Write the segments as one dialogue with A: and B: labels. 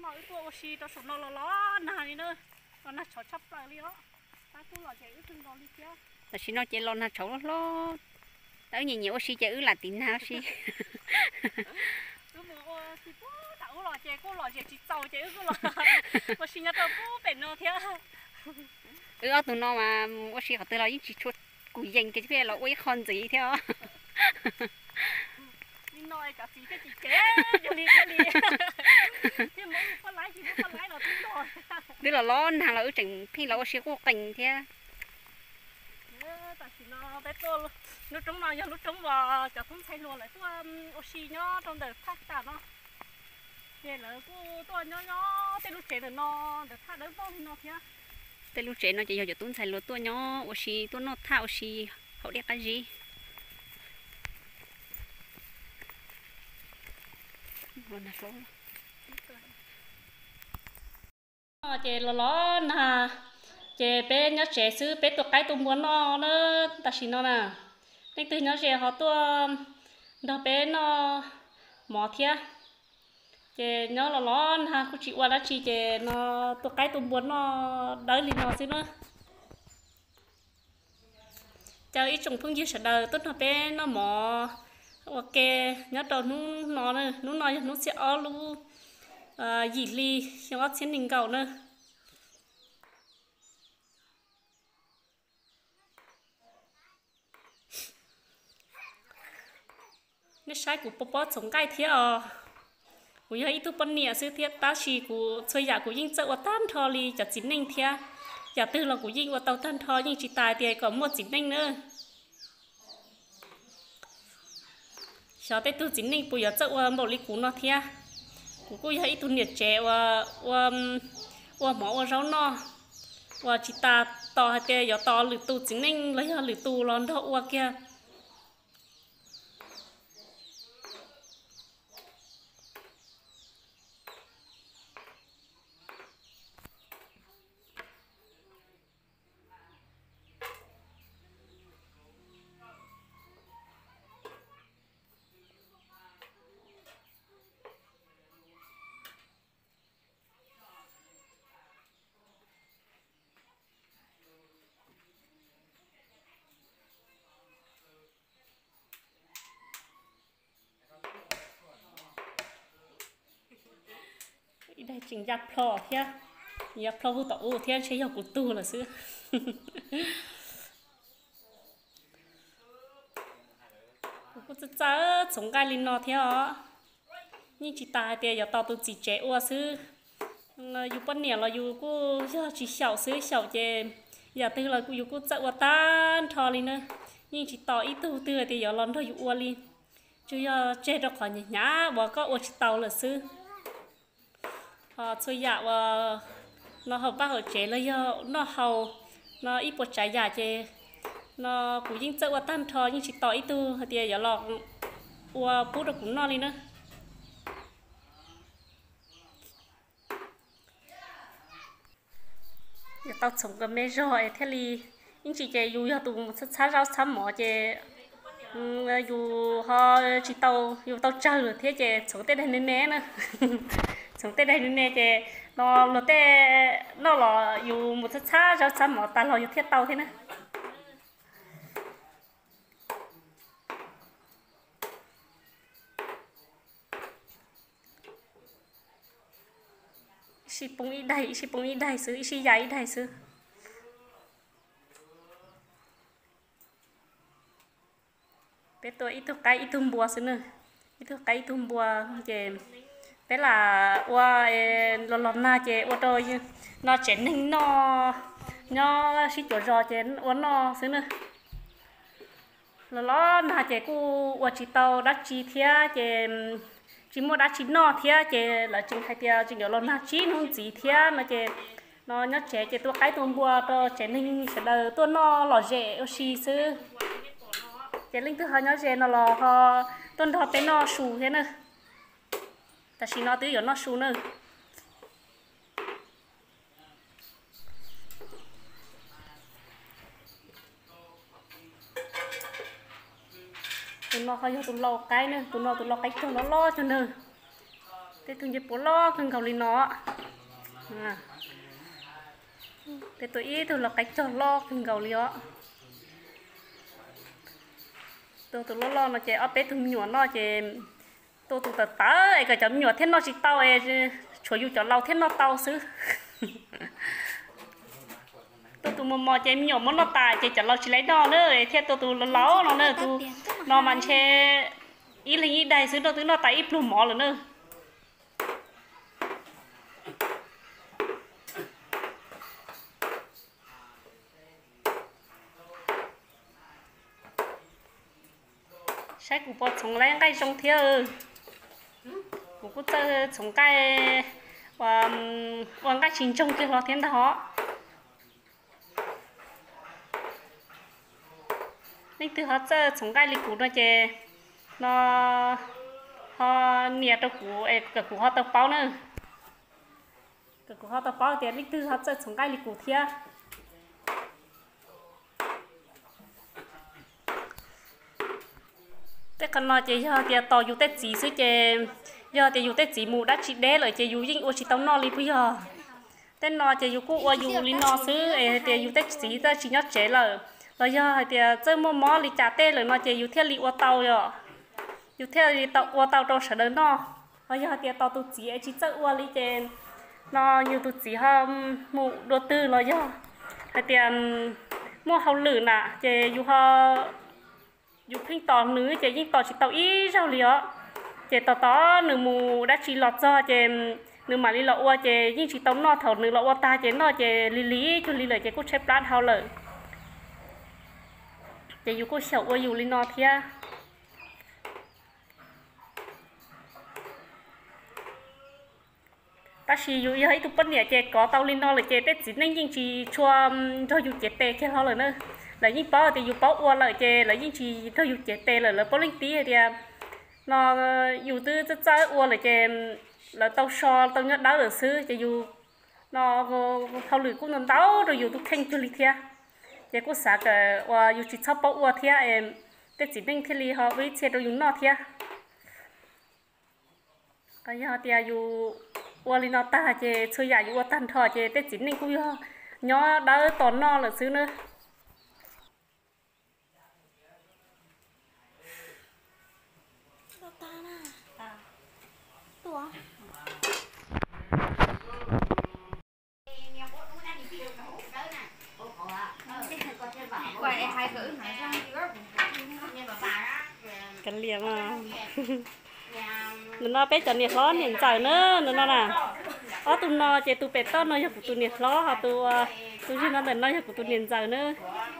A: nó tua xì tao sụp nó ló này nữa nó chó chắp lại đi đó ta cũng là chạy từng đó đi kia
B: là xí nó chạy lo na chó lo tới nhiều nhiều xí chạy là tiền nào xí
A: cứ mua thì cũng đậu lo chạy chỉ tàu chạy cứ lo mà xí nhà tao cũng bền nó thế
B: ở tụi nó mà xí họ tới là những chỉ chuột cùi dành cái gì là quay con gì theo
A: nói cả gì cái gì chế cho đi cái đi thì mỗi con lái chỉ con lái là đúng rồi
B: đứa là lo hàng là ở trên khi là xí có cảnh thế
A: tại vì nó bé to nó trống nó nó trống vào cả không thay luôn lại tôi oxy nhá trong đời phát cả nó thế là tôi nó tên lúc trẻ là nó được phát đến bao nó thế
B: tên lúc trẻ nó chỉ giờ tuấn xài lúa tôi nhỏ oxy tôi nó thao oxy hậu đẹp cái gì luôn là số
A: chị lo nè chị bé nhớ trẻ xứ bé tụi cái tụi muốn nó ta xin nó nè nên từ nhớ trẻ họ tụi đó bé nó mỏ thia chị nhớ là lo ha cô chị qua đó chị nó tụi cái tụi muốn nó đỡ liền nó xí nữa chờ ít trồng phương dư sẽ đời tốt nó bé nó mỏ ok nhớ đầu nó nữa nó sẽ ở luôn gì li xong ở trên đỉnh cầu nữa nó sai của bố sống cái thế à của những thứ bận nhẹ sự thiết ta chỉ của chơi giả của những chợ và tan thò li chả chín ninh thế giả tư là của những và tàu tan thò nhưng chỉ tài thì có một chín ninh nữa sau tết tu chín ninh bây giờ chợ và một ly củ nó thế của cô thấy tu nhiệt trẻ và mỏ và rau no và chỉ ta to hay tê giờ to lử tu chín ninh lấy lử tu lon đậu và kia đây chính giặc phò thế giặc phò vô tổ thế chế học của tu là xưa cô cha sống cái linh nó thế hả nhưng chỉ tài thì giờ tao tôi chỉ trẻ qua xưa dù bận nè là dù cô chỉ xảo xưa xảo chè giờ tư là cô dù cô chạy qua tan thò lên nữa nhưng chỉ tao ít tu tư thì giờ lần thôi dù qua lên chứ giờ chơi được khỏi nhá và có qua chỉ tàu là xưa chơi dạo nó học bác ở chế là do nó hầu nó ít bột trái giả chế nó cũng dính chợ qua tan thò nhưng chỉ tỏi tu thì giờ lọt qua bút được cũng no đi nữa giờ tao sống cái mê rồi thế li nhưng chỉ chế dù giờ tụi sát rau sắm mỏ chế dù họ chỉ tàu dù tàu chơi rồi thế chế sống tết này né nữa sống tết đây nè chị nó tê nó là dù một chút xa ra xa mà ta lo thiết tàu thế nè xí bông ít đầy xứ xí dài ít đầy xứ bé tôi ít cái ít tung bùa xứ nữa ít cái ít tung bùa chị thế là qua lò na chế qua tôi nó chén ninh nó xí chỗ rò chén uốn nó xứ nữa lò na chế cu qua chỉ tàu đắt chi thia chế chỉ mua đắt chi no thia chế là chừng hai tia chừng lò na chi không chỉ thia mà chế nó nhớ chế chế tôi cái tôi mua tôi chén ninh sẽ đời tôi nó lò rẻ xí xứ chế linh thứ hai nhớ rẻ nó lò họ tôi họ bé nó sù thế nữa ta chỉ nói tới giờ nó su nữa tụi nó hơi tụi lo cái nữa tụi nó cái cho nó lo cho nữa để tôi nhớ bố lo khưng cầu lên nó để tôi ý tôi là cách cho lo khưng cầu lên nó tôi lo nó chỉ ở bên tôi nhỏ nó chỉ tôi tớ ấy cái chấm nhỏ thế nó chỉ tao ấy cho dù cho lâu thế nó tao xứ tôi mò chém nhỏ món nó tài chỉ cho lâu chỉ lấy đo nữa thế tôi láo nó nữa tôi nó mà che ý là ý đây xứ tôi nó tài ít luôn mỏ rồi nữa sách của bọn chúng lấy cái trong thiêu của cô chơi chúng cái và cái chính trong kia nó thiên đó nên từ họ chơi chúng cái lịch của nó chè nó họ nhiệt đâu của cái của họ tao bao nữa cái của họ tao bao thì nên từ họ chơi chúng cái lịch của thiêu thế còn nói chỉ cho thì tàu du tết gì xứ chè giờ thì du tết gì mù đã chỉ đế rồi chè du dinh ô chỉ tàu no li bây giờ thế nói chè du cũ ô du li no xứ thì du tết gì ta chỉ nhớ chè rồi giờ thì chơi mò li chả tê rồi nói chè du theo li ô tàu rồi du theo li tàu ô tàu đâu sợ đâu no rồi giờ thì tàu tụt chỉ chỉ chơi ô li chè nó nhiều tụt chỉ hơn mù đồ tư rồi giờ thì mua hậu lử nè chè du ho dù kinh tỏ nữ chỉ những tỏ chỉ tàu ít rau lìa chỉ tỏ nữ mù đã chỉ lọt cho chỉ nữ mà đi lọt qua chỉ những chỉ tàu nọ thầu nữ lọt qua ta chỉ nọ chỉ lý cho lý lợi chỉ có chép lát hao lợi chỉ dù có sầu qua dù lý nọ thia ta chỉ dù ấy tụi bên nhà chỉ có tàu lý nọ là chỉ tết chỉ nên những chỉ cho dù chỉ tê cái hao lợi nữa là những bao thì dù bao qua lại chè là những chỉ thôi dù chè tê là bao linh tí thì nó dù từ từ trái qua lại chè là tao so tao nhớ đá được xứ chè dù nó thao lử cũng nằm đá rồi dù tôi khen cho lịch thia chè cũng xả cái và dù chỉ chắp bao qua thia em cái chỉ nên thì họ với chè rồi dù nọ thia cái giờ thì dù qua li nọ ta chè chơi giả dù qua tan thọ chè cái chỉ nên cũng nhớ đá tòn nọ là xứ nữa cái liềm à nó bé cho nhiệt ló nhiệt trời nữa nó nè ở tụi nó chỉ tụi bé to nó của tụi nhiệt ló họ tụi chỉ nó bên nó của tụi nhiệt trời nữa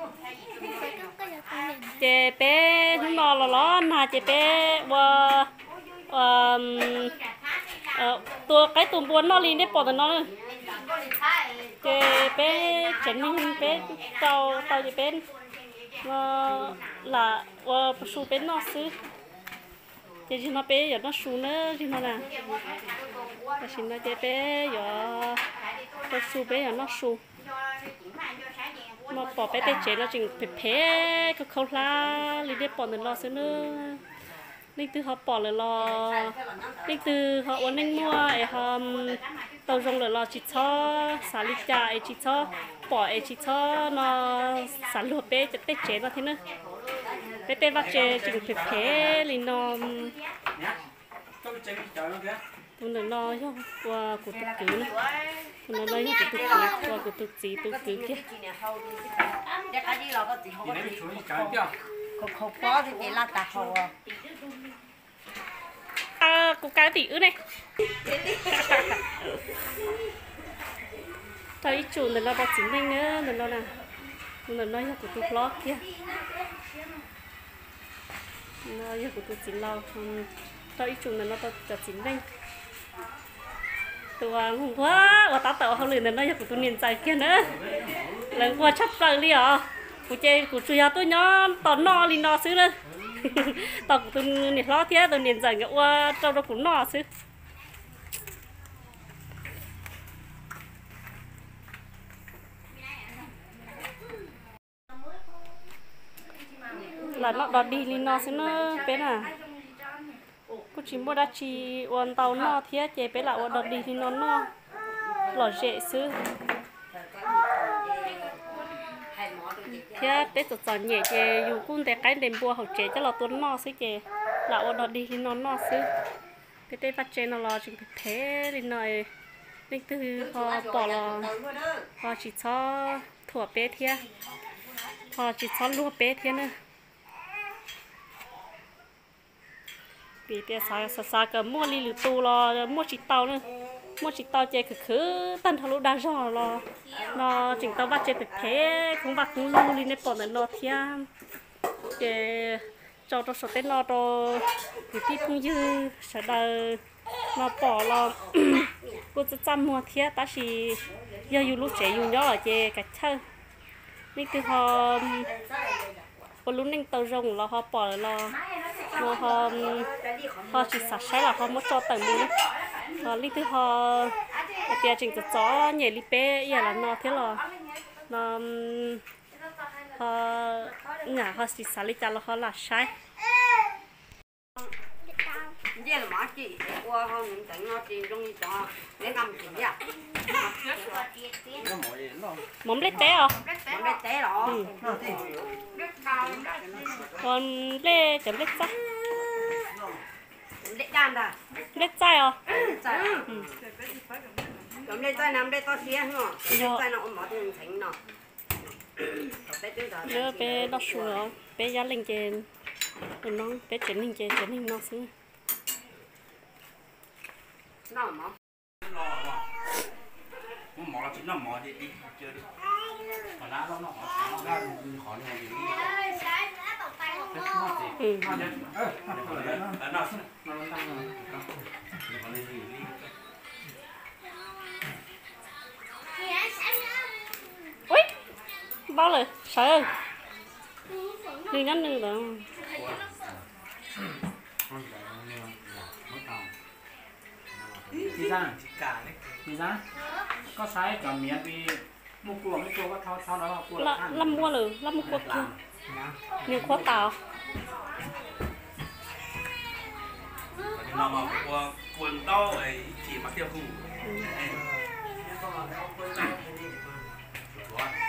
A: chỉ bé chúng nó là ló mà chỉ bé tua cái tụi buôn nó lên đấy bỏ tụi nó chỉ bé chén bé tàu chỉ bé là su bé nó xứ chỉ nó bé giờ nó su nữa chỉ nó nè chỉ nó chỉ bé giờ su bé giờ nó su mà bỏ bé bé chế nó chừng phê cái khâu la lên đấy bỏ tụi nó xứ nữa nên từ họ bỏ lại lo nên từ họ uống nên mua ấy họ tàu rong lại lo chỉ cho xả lít trà ấy chỉ cho bỏ ấy chỉ cho nó xả lúa bé cho bé chế nó thế nữa bé bé vắt chế chừng phê phê lên nó tụi nó cho qua của tụi cứ nữa tụi nó lấy của tụi cứ qua của tụi gì tụi cứ kia
C: khổ khó thì để là ta khổ
A: cô cá tỷ ư này thấy chủ là nó bọc chính mình nữa là nó nè là nó của tụi lót kia nó của tụi chính lo thấy chủ là nó bọc chính mình tụi hùng quá và tao tạo không liền là nó của tụi niên dài kia nữa là qua chấp lời đi à của chơi của chú tôi nhớ tao no đi no xứ nữa tao của tôi nhiệt lo thế tôi niên dài qua trong đó cũng no xứ là nó đọt đi no xứ nó bé à cô chỉ mua đã chỉ uốn tàu no thế chế bé là uốn đợt đi thì nó no lò dễ xứ thế tết tụt giòn nhẹ chế dù cũng để cái đèn bùa hậu chế cho là tuấn no xứ chế là uốn đợt đi thì nó no xứ cái tết phát chế nó lo chừng thế đi nơi nên từ họ bỏ lò họ chỉ cho thua bé thế họ chỉ cho lúa bé thế nữa bị tia xa cái mua li lử tu lo mua chỉ tàu nữa mua chỉ tàu chơi cứ tân thằng lúc đa giò lo nó chỉnh tàu bắt chơi thực thế không bắt cũng lu li nên bỏ nó lo thiam để cho số tên lo cho thì tí cũng dư sẽ đời nó bỏ lo côจะจำmua thiệt ta chỉ giờอยู่lúc trẻอยู่nhỏ ở chơi cả chơi nên từ họ có lúc nên tàu rồng là họ bỏ lo mà họ chỉ sạch sẽ là họ muốn cho tầng mình họ lý thứ họ tiền chỉnh cho chó nhảy lý bé giờ là nó thế là nó họ nhà họ chỉ sạch lý cho là họ là sai
C: giờ là má chị qua không những cái nó tiền trong đi cho để cầm tiền vậy
A: mắm lết té à
C: mắm lết té đó
A: còn lê chấm lết chắc
C: lết đan à
A: lết chay à
C: chấm lết chay nằm lết to xía nó lết chay nó bỏ tiền thành nó
A: nữa bé nó sủa bé giá lên trên rồi nó bé chén hình nó xí
C: nó mà
D: mỏ là chính là mỏ đi chơi đi mà lá nó ra khỏi này gì
A: ui bao rồi sợ đi ngắn nữa đó
E: thì ra có sai cả miếng đi mua cua có thao đó cua
A: lâm mua lử lâm mua cua kia nhiều khó tàu
D: nó mà quần to ấy chỉ mặc tiêu cũ